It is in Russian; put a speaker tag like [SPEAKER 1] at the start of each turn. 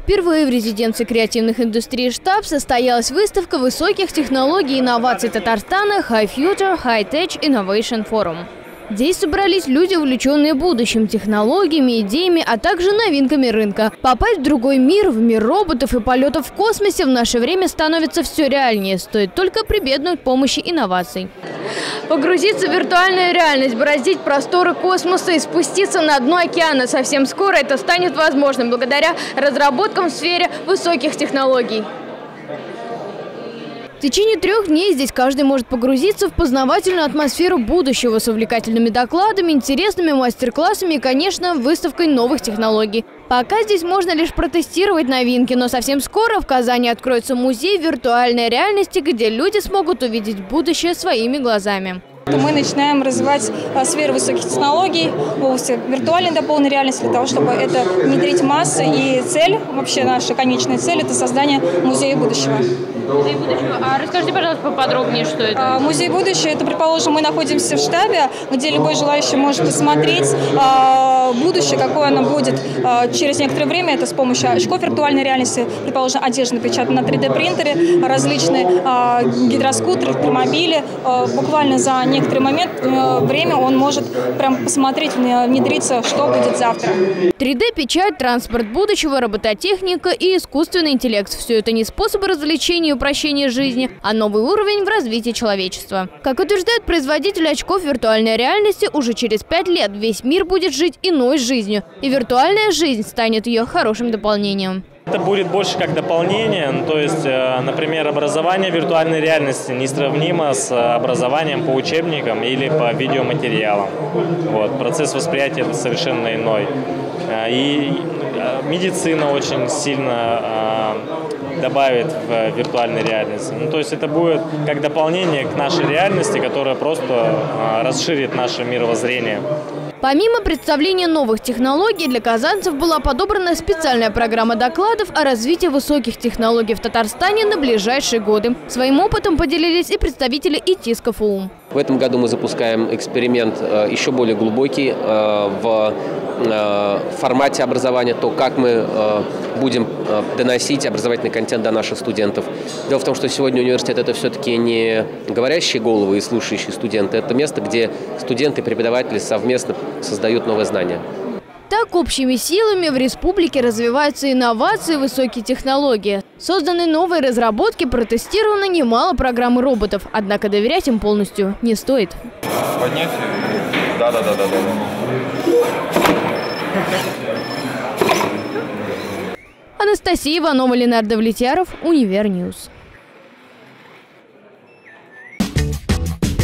[SPEAKER 1] Впервые в резиденции креативных индустрий «Штаб» состоялась выставка высоких технологий и инноваций Татарстана «High Future High Tech Innovation Forum». Здесь собрались люди, увлеченные будущим, технологиями, идеями, а также новинками рынка. Попасть в другой мир, в мир роботов и полетов в космосе в наше время становится все реальнее. Стоит только прибегнуть к помощи инноваций. Погрузиться в виртуальную реальность, бороздить просторы космоса и спуститься на дно океана. Совсем скоро это станет возможным благодаря разработкам в сфере высоких технологий. В течение 3 дней здесь каждый может погрузиться в познавательную атмосферу будущего с увлекательными докладами, интересными мастер-классами и, конечно, выставкой новых технологий. Пока здесь можно лишь протестировать новинки, но совсем скоро в Казани откроется музей виртуальной реальности, где люди смогут увидеть будущее своими глазами.
[SPEAKER 2] Мы начинаем развивать сферу высоких технологий в области виртуальной дополненной реальности для того, чтобы это внедрить в массы. И цель, вообще наша конечная цель – это создание музея будущего.
[SPEAKER 1] Музей будущего. А расскажите, пожалуйста, поподробнее, что это?
[SPEAKER 2] Музей будущего – это, предположим, мы находимся в штабе, где любой желающий может посмотреть будущее, какое оно будет через некоторое время. Это с помощью очков виртуальной реальности, предположим, одежда напечатана на 3D-принтере, различные гидроскутеры, электромобили. Буквально за некоторый момент, время он может прям посмотреть, внедриться, что будет завтра.
[SPEAKER 1] 3D-печать, транспорт будущего, робототехника и искусственный интеллект – все это не способы развлечения и упрощения жизни, а новый уровень в развитии человечества. Как утверждают производители очков виртуальной реальности, уже через 5 лет весь мир будет жить иной жизнью, и виртуальная жизнь станет ее хорошим дополнением.
[SPEAKER 3] Это будет больше как дополнение, то есть, например, образование виртуальной реальности несравнимо с образованием по учебникам или по видеоматериалам. Вот, процесс восприятия совершенно иной. И медицина очень сильно добавит в виртуальной реальности. То есть это будет как дополнение к нашей реальности, которая просто расширит наше мировоззрение.
[SPEAKER 1] Помимо представления новых технологий, для казанцев была подобрана специальная программа докладов о развитии высоких технологий в Татарстане на ближайшие годы. Своим опытом поделились и представители ИТИС КФУ.
[SPEAKER 4] В этом году мы запускаем эксперимент еще более глубокий в формате образования, то, как мы будем доносить образовательный контент до наших студентов. Дело в том, что сегодня университет – это все-таки не говорящие головы и слушающие студенты, это место, где студенты и преподаватели совместно создают новые знания.
[SPEAKER 1] Так, общими силами в республике развиваются инновации и высокие технологии. Созданы новые разработки, протестировано немало программ и роботов. Однако доверять им полностью не стоит.
[SPEAKER 5] Поднять? Да.
[SPEAKER 1] Анастасия Иванова, Ленардо Влетьяров, Универньюз.